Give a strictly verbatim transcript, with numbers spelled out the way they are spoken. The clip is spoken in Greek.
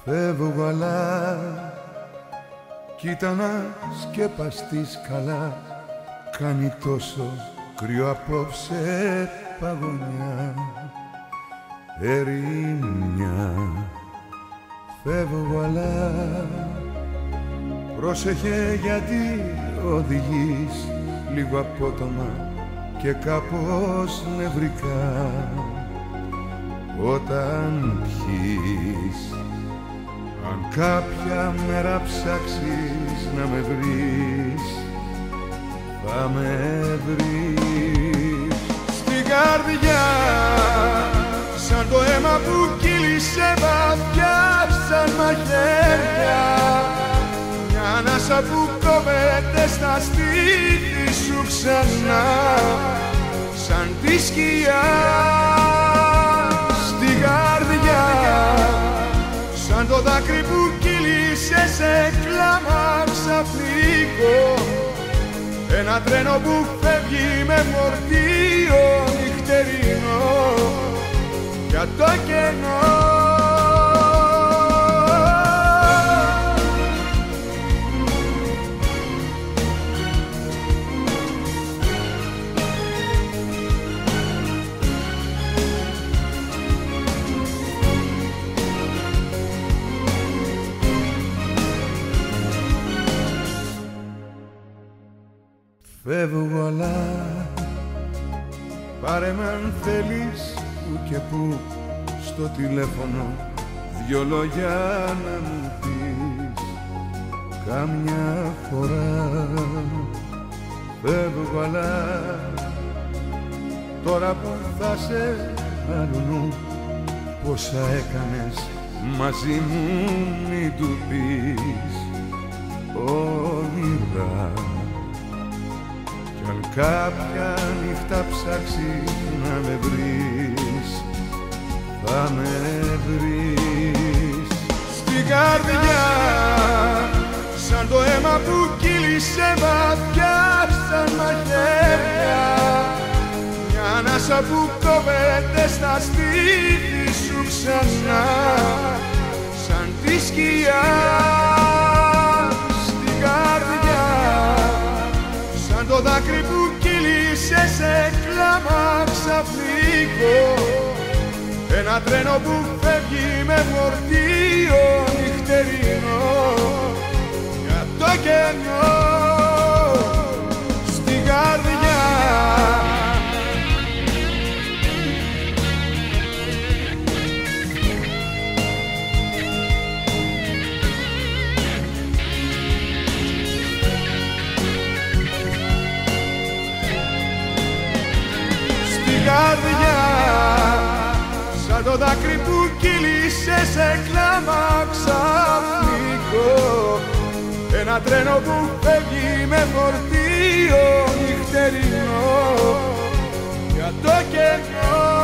Φεύγω αλλά κοίτα να σκεπαστείς καλά. Κάνει τόσο κρύο απόψε παγωνιά. Ερημιά. Φεύγω αλλά πρόσεχε γιατί οδηγείς λίγο απότομα και κάπως νευρικά. Όταν πιείς, αν κάποια μέρα ψάξεις να με βρεις, θα με βρεις στην καρδιά, σαν το αίμα που κύλησε βαθιά σαν μαχαίρια, μια ανάσα που κόβεται στα στήθη σου ξανά σαν τη σκιά. Στην καρδιά, σαν το δάκρυ που κύλησε σε κλάμα ξαφνικό, ένα τρένο που φεύγει με φορτίο νυχτερινό για το κενό. Φεύγω αλλά πάρε με αν θέλεις που και που στο τηλέφωνο δυο λόγια να μου πεις κάμια φορά. Φεύγω αλλά τώρα που θα σε αλλού πόσα έκανες μαζί μου μην του πεις όνειρα. Κι αν κάποια νύχτα ψάξεις να με βρεις, θα με βρεις στην καρδιά, σαν το αίμα που κύλησε βαθιά σαν μαχαίρια, μια ανάσα που κόβεται στα στήθη σου ξανά σαν τη σκιά. Στην καρδιά, σαν το δάκρυ που κύλησε σε κλάμα ξαφνικό, ένα τρένο που φεύγει με φορτίο νυχτερινό για το κενό. Στην καρδιά, καρδιά, σαν το δάκρυ που κύλησε σε κλάμα ξαφνικό, ένα τρένο που φεύγει με φορτίο νυχτερινό για το κενό.